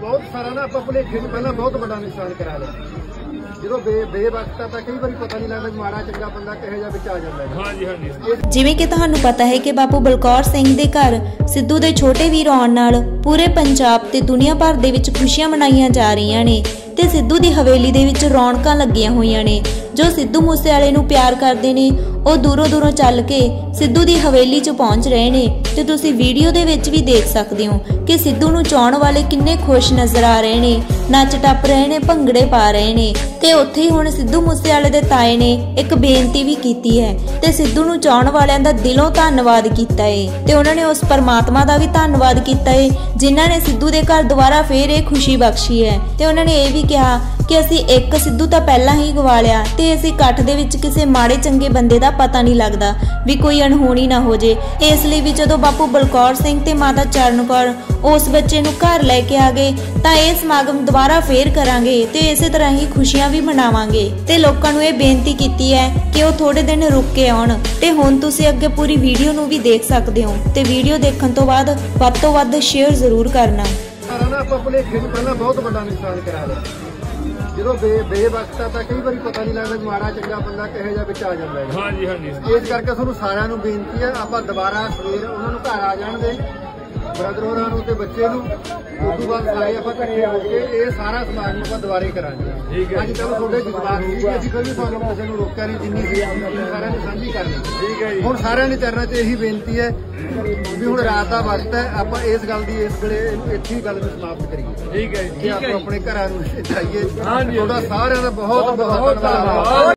बहुत सारा ना आप भुलेखे च पहला बहुत बड़ा नुकसान करा लिया। जो बेवकता ਤਾਂ कई बार पता नहीं लगता माड़ा चंगा बंदा किहो जिहा विच आ ਜਾਂਦਾ है। हाँ जी हाँ जी। ਜਿਵੇਂ ਕਿ ਤੁਹਾਨੂੰ ਪਤਾ ਹੈ ਕਿ ਬਾਪੂ ਬਲਕੌਰ ਸਿੰਘ ਦੇ ਘਰ ਸਿੱਧੂ ਦੇ ਛੋਟੇ ਵੀਰ ਆਉਣ ਨਾਲ ਪੂਰੇ ਪੰਜਾਬ ਤੇ ਦੁਨੀਆ ਭਰ ਦੇ ਵਿੱਚ ਖੁਸ਼ੀਆਂ ਮਨਾਈਆਂ ਜਾ ਰਹੀਆਂ ਨੇ ਤੇ ਸਿੱਧੂ ਦੀ ਹਵੇਲੀ ਦੇ ਵਿੱਚ ਰੌਣਕਾਂ ਲੱਗੀਆਂ ਹੋਈਆਂ ਨੇ। ਜੋ ਸਿੱਧੂ ਮੂਸੇਵਾਲੇ ਨੂੰ ਪਿਆਰ ਕਰਦੇ ਨੇ ਉਹ ਦੂਰੋਂ ਦੂਰੋਂ ਚੱਲ ਕੇ ਸਿੱਧੂ ਦੀ ਹਵੇਲੀ 'ਚ ਪਹੁੰਚ ਰਹੇ ਨੇ ਤੇ ਤੁਸੀਂ ਵੀਡੀਓ ਦੇ ਵਿੱਚ ਵੀ ਦੇਖ ਸਕਦੇ ਹੋ ਕਿ ਸਿੱਧੂ ਨੂੰ ਚਾਹਣ ਵਾਲੇ ਕਿੰਨੇ ਖੁਸ਼ ਨਜ਼ਰ ਆ ਰਹੇ ਨੇ, ਨੱਚ ਟੱਪ ਰਹੇ ਨੇ, ਭੰਗੜੇ ਪਾ ਰਹੇ ਨੇ। ਤੇ ਉੱਥੇ ਹੀ ਹੁਣ ਸਿੱਧੂ ਮੂਸੇਵਾਲੇ ਦੇ ਤਾਏ ਨੇ ਇੱਕ ਬੇਨਤੀ ਵੀ ਕੀਤੀ ਹੈ ਤੇ ਸਿੱਧੂ ਨੂੰ ਚਾਹਣ ਵਾਲਿਆਂ ਦਾ ਦਿਲੋਂ ਧੰਨਵਾਦ ਕੀਤਾ ਏ ਤੇ ਉਹਨਾਂ ਨੇ ਉਸ ਪਰਮਾਤਮਾ ਦਾ ਵੀ ਧੰਨਵਾਦ ਕੀਤਾ ਏ ਜਿਨ੍ਹਾਂ ਨੇ ਸਿੱਧੂ ਦੇ ਘਰ ਦੁਬਾਰਾ ਫੇਰ ਇਹ ਖੁਸ਼ੀ ਬਖਸ਼ੀ ਹੈ। ਤੇ ਉਹਨਾਂ ਨੇ ਇਹ ਵੀ ਕਿਹਾ ਕਿ ਅਸੀਂ ਇੱਕ ਸਿੱਧੂ ਤਾਂ ਪਹਿਲਾਂ ਹੀ ਗਵਾ ਲਿਆ ਤੇ ਇਸ ਇਕੱਠ ਦੇ ਵਿੱਚ ਕਿਸੇ ਮਾੜੇ ਚੰਗੇ ਬੰਦੇ ਦਾ ਪਤਾ ਨਹੀਂ ਲੱਗਦਾ ਵੀ ਕੋਈ ਅਣਹੋਣੀ ਨਾ ਹੋ ਜੇ। ਇਸ ਲਈ ਵੀ ਜਦੋਂ ਬਾਪੂ ਬਲਕੌਰ ਸਿੰਘ ਤੇ ਮਾਤਾ ਚਰਨ ਕੌਰ ਉਸ ਬੱਚੇ ਨੂੰ ਘਰ ਲੈ ਕੇ ਆ ਗਏ ਤਾਂ ਇਹ ਸਮਾਗਮ ਦੁਬਾਰਾ ਫੇਰ ਕਰਾਂਗੇ ਤੇ ਇਸੇ ਤਰ੍ਹਾਂ ਹੀ ਖੁਸ਼ੀਆਂ ਵੀ ਮਨਾਵਾਂਗੇ ਤੇ ਲੋਕਾਂ ਨੂੰ ਇਹ ਬੇਨਤੀ ਕੀਤੀ ਹੈ ਕਿ ਉਹ ਥੋੜੇ ਦਿਨ ਰੁਕ ਕੇ ਆਉਣ। ਤੇ ਹੁਣ ਤੁਸੀਂ ਅੱਗੇ ਪੂਰੀ ਵੀਡੀਓ ਨੂੰ ਵੀ ਦੇਖ ਸਕਦੇ ਹੋ ਤੇ ਵੀਡੀਓ ਦੇਖਣ ਤੋਂ ਵੱਧ ਸ਼ੇਅਰ ਜ਼ਰੂਰ ਕਰਨਾ। ਨਾ ਆਪਾਂ ਭੁਲੇਖੇ ਚ ਪਹਿਲਾਂ ਬਹੁਤ ਵੱਡਾ ਨੁਕਸਾਨ ਕਰਾ ਲਿਆ। जो बेवकता ਤਾਂ कई बार पता नहीं लगता माड़ा चंगा बंदा किहो जिहा विच आ ਜਾਂਦਾ है। हाँ जी हाँ जी। इस करके ਤੁਹਾਨੂੰ ਸਾਰਿਆਂ ਨੂੰ ਬੇਨਤੀ ਹੈ ਆਪਾਂ ਦੁਬਾਰਾ ਸਵੇਰ ਉਹਨਾਂ ਨੂੰ ਘਰ ਆ ਜਾਣ ਦੇ ਬ੍ਰਦਰ ਹੋਰਾਂ ਨੂੰ ਤੇ ਬੱਚੇ ਨੂੰ ਉਸ ਤੋਂ ਬਾਅਦ ਸਾਰੇ ਆਪਾਂ ਇਕੱਠੇ ਹੋ ਕੇ ਇਹ ਸਾਰਾ ਸਮਾਗਮ ਆਪਾਂ ਦੁਬਾਰੇ ਕਰਾਂਗੇ। ਅੱਜ ਕੱਲ੍ਹ ਤੁਹਾਡੇ ਜਜ਼ਬਾਤ ਸੀ ਕਿ ਅਸੀਂ ਕੋਈ ਤੁਹਾਨੂੰ ਕਿਸੇ ਨੂੰ ਰੋਕਿਆ ਨਹੀਂ, ਜਿੰਨੀ ਸੀ ਸਾਰਿਆਂ ਨੂੰ ਸਾਂਝੀ ਕਰਨੀ। ਠੀਕ ਹੈ ਜੀ। ਹੁਣ ਸਾਰਿਆਂ ਦੇ ਚਰਨਾਂ 'ਚ ਇਹੀ ਬੇਨਤੀ ਹੈ ਵੀ ਹੁਣ ਰਾਤ ਦਾ ਵਕਤ ਹੈ, ਆਪਾਂ ਇਸ ਗੱਲ ਦੀ ਇਸ ਵੇਲੇ ਇੱਥੇ ਹੀ ਗੱਲ ਨੂੰ ਸਮਾਪਤ ਕਰੀਏ। ਠੀਕ ਹੈ ਜੀ। ਆਪਾਂ ਆਪਣੇ ਘਰਾਂ ਨੂੰ ਜਾਈਏ। ਤੁਹਾਡਾ ਸਾਰਿਆਂ ਦਾ ਬਹੁਤ ਬਹੁਤ ਧੰਨਵਾਦ।